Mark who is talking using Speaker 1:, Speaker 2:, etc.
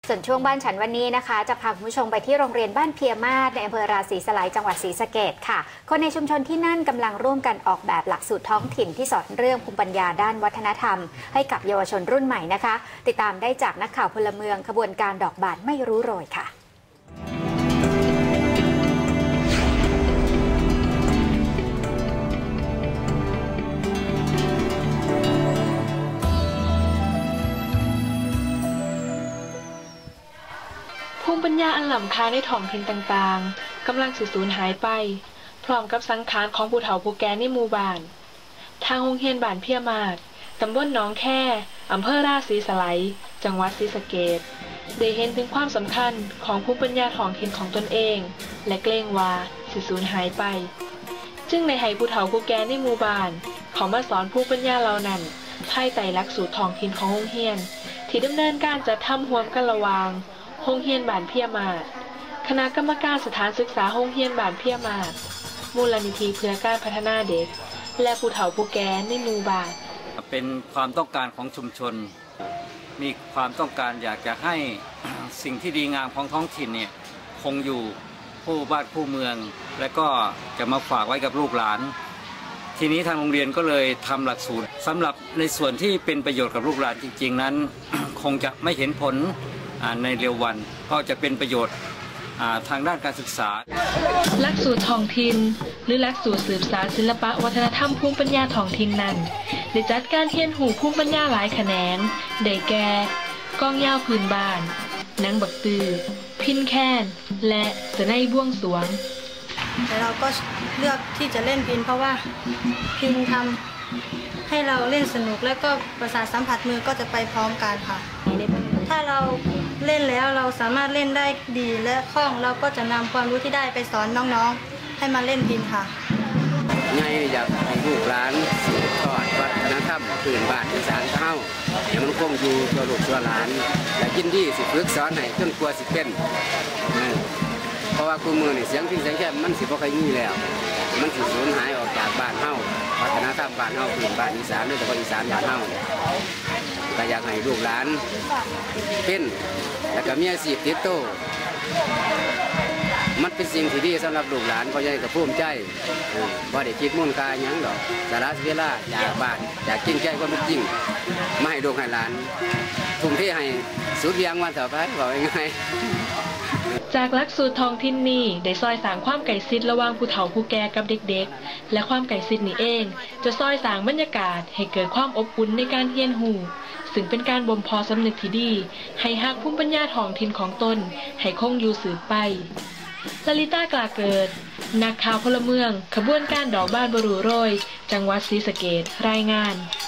Speaker 1: ส่วนช่วงบ้านฉันวันนี้นะคะจะพาคุณผู้ชมไปที่โรงเรียนบ้านเพียมาศในอำเภอราศีสไลจังหวัดศรีสะเกษค่ะคนในชุมชนที่นั่นกำลังร่วมกันออกแบบหลักสูตรท้องถิ่นที่สอนเรื่องภูมิปัญญาด้านวัฒนธรรมให้กับเยาวชนรุ่นใหม่นะคะติดตามได้จากนักข่าวพลเมืองขบวนการดอกบานไม่รู้โรยค่ะ
Speaker 2: ภูมิปัญญาอันล้ำค่าในท้องถิ่นต่างๆกำลังสูญหายไปพร้อมกับสังขารของผู้เฒ่าผู้แก่ในหมู่บ้านทางโรงเรียนบ้านเพียมาศตำบลหนองแค่อำเภอราศีสไลจังหวัดศรีสะเกษได้เห็นถึงความสำคัญของภูมิปัญญาท้องถิ่นของตนเองและเกรงว่าสูญหายไปจึงในให้ผู้เฒ่าผู้แก่ในหมู่บ้านเขามาสอนภูมิปัญญาเหล่านั้นภายใต้หลักสูตรท้องถิ่นของโรงเรียนที่ดำเนินการจัดทำร่วมกันระหว่างโรงเรียนบ้านเพียมาศคณะกรรมการสถานศึกษาโรงเรียนบ้านเพียมาศมูลนิธิเพื่อการพัฒนาเด็กและผู้เฒ่าผู้แก่ในหมู่บ้าน
Speaker 3: เป็นความต้องการของชุมชนมีความต้องการอยากจะให้สิ่งที่ดีงามของท้องถิ่นเนี่ยคงอยู่ผู้บ้านผู้เมืองและก็จะมาฝากไว้กับลูกหลานทีนี้ทางโรงเรียนก็เลยทำหลักสูตรสำหรับในส่วนที่เป็นประโยชน์กับลูกหลานจริงๆนั้น คงจะไม่เห็นผลในเร็ววันก็จะเป็นประโยชน์ทางด้านการศึกษา
Speaker 2: หลักสูตรท้องถิ่นหรือหลักสูตรสืบสานศิลปะวัฒนธรรมภูมิปัญญาท้องถิ่นนั้นได้จัดการเรียนรู้ภูมิปัญญาหลายแขนงได้แก่กองยาวพื้นบ้านนางบักตือพินแคนและสนัยบ่วงสวง
Speaker 4: แต่เราก็เลือกที่จะเล่นพินเพราะว่าพินทำให้เราเล่นสนุกและก็ประสาทสัมผัสมือก็จะไปพร้อมกันค่ะถ้าเราเล่นแล้วเราสามารถเล่นได้ดีและคล่องเราก็จะนำความรู้ที่ได้ไปสอนน้องๆให้มาเล่นพิณค่ะ
Speaker 5: ไงอยากให้ลูกหลานสืบทอดวัฒนธรรมพื้นบ้านอีสานเฮาให้มันคงอยู่ตัวลูกตัวหลานและยินดีสิฝึกสอนให้จนกว่าสิเป็นเพราะว่าคู่มือนี่เสียงพิณเสียงแค่มันสิบ่ค่อยมีแล้วมันสิสูญหายออกจากบ้านเฮาวัฒนธรรมบ้านเฮาพื้นบ้านอีสานโดยเฉพาะอีสานบ้านเฮาก็อยากให้ลูกหลานเป็นแล้วก็มีอาชีพติดโตมันเป็นสิ่งที่ดีสำหรับลูกหลานเพราะยังกับภูมิใจพอได้คิดมุ่นกายยังดอกสาระเวลาอยากบ้านอยากกินแก่ความจริงไม่ให้ลูกให้หลานทุ่มเทให้สุดเวียงวันต่อไปบอกง่าย
Speaker 2: จากหลักสูตรท้องถิ่นนี้ได้ซอยสร้างความใกล้ชิดระหว่างผู้เฒ่าผู้แก่กับเด็กๆและความใกล้ชิดนี้เองจะซอยสร้างบรรยากาศให้เกิดความอบอุ่นในการเรียนรู้ซึ่งเป็นการบ่มเพาะสำนึกที่ดีให้ฮักภูมิปัญญาท้องถิ่นของตนให้คงอยู่สืบไปลลิตากลาเกิดนักข่าวพลเมืองขบวนการดอกบ้านบรูโรยจังหวัดศรีสะเกษรายงาน